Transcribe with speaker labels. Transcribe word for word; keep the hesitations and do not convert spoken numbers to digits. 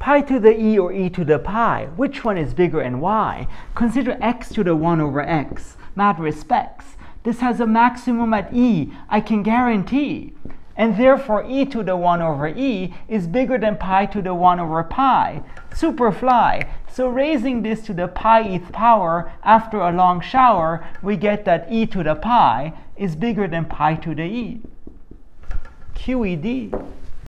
Speaker 1: pi to the e or e to the pi, which one is bigger and why? Consider x to the one over x, matter respects. This has a maximum at e, I can guarantee. And therefore e to the one over e is bigger than pi to the one over pi. Superfly. So raising this to the pi-eth power after a long shower, we get that e to the pi is bigger than pi to the e. Q E D.